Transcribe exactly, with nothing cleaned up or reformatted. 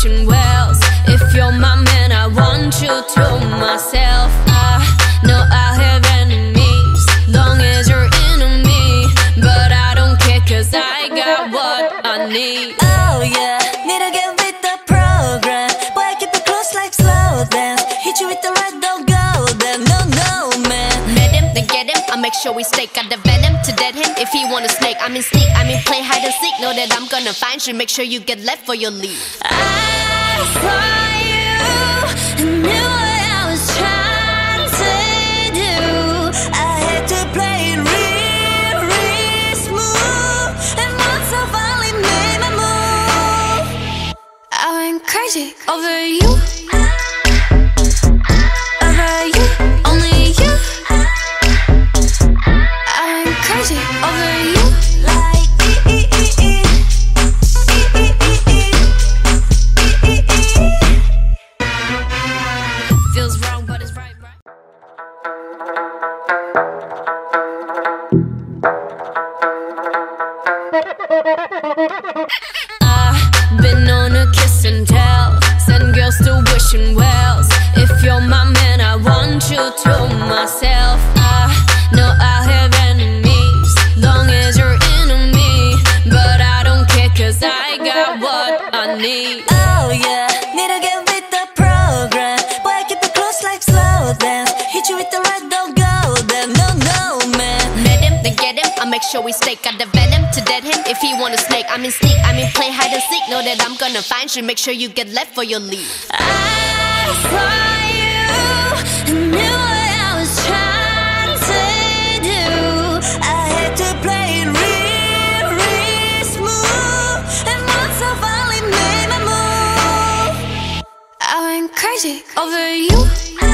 wishing wells. If you're my man, I want you to myself. I know I have enemies, long as you're into me. But I don't care, cause I got what I need. Oh yeah, need to get with the program. Boy, I keep it close like slow dance. Hit you with the red, don't go there. No, no, man. Met him, then get him, I make sure we stake out the venom to dead him. If he want a snake, I mean sneak, I mean play hide and seek. Know that I'm gonna find you, make sure you get left for your leave. I saw you, knew what I was trying to do. I had to play it real, real smooth. And once I finally made my move, I went crazy over you, over you, only you. I went crazy over you, like e e e e, e e e e, e e e. Feels wrong, but it's right, right? I've been on a kiss and tell, send girls to wishing wells. If you're my man, I want you to myself. I know I have enemies, long as you're into me. But I don't care, cause I got what I need. Oh yeah, need to get with the program. Boy, I keep it close like slow dance. Hit you with the red, don't go there. No, no, man. Met him, then get him, I make sure we stake out the venom to dead him. If he want a snake, I mean sneak, I mean play hide and seek. Know that I'm gonna find you, make sure you get left for your leave. I saw you, knew what I was trying to do. I had to play it real, real smooth. And once I finally made my move, I went crazy over you.